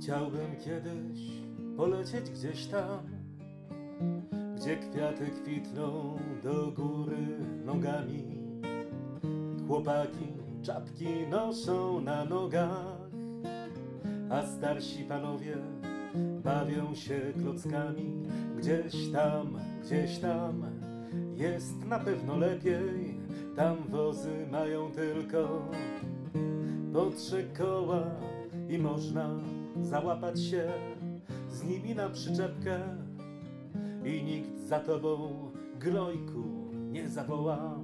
Chciałbym kiedyś polecieć gdzieś tam, gdzie kwiaty kwitną do góry nogami. Chłopaki czapki noszą na nogach, a starsi panowie bawią się klockami. Gdzieś tam jest na pewno lepiej. Tam wozy mają tylko po 3 koła i można załapać się z nimi na przyczepkę i nikt za tobą gnojku nie zawoła.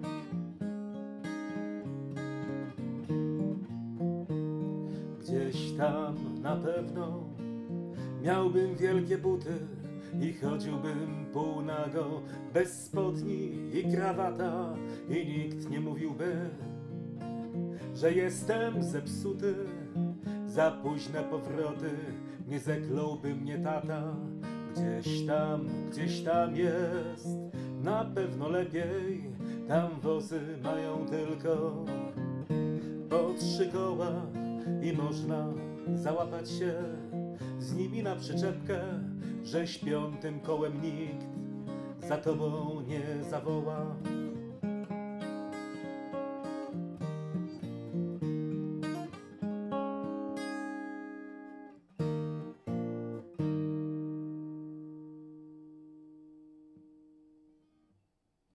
Gdzieś tam na pewno miałbym wielkie buty i chodziłbym półnago, bez spodni i krawata, i nikt nie mówiłby, że jestem zepsuty. Za późne powroty nie zekląłby mnie tata. Gdzieś tam jest na pewno lepiej. Tam wozy mają tylko po 3 koła i można załapać się z nimi na przyczepkę, że 5. kołem nikt za tobą nie zawoła.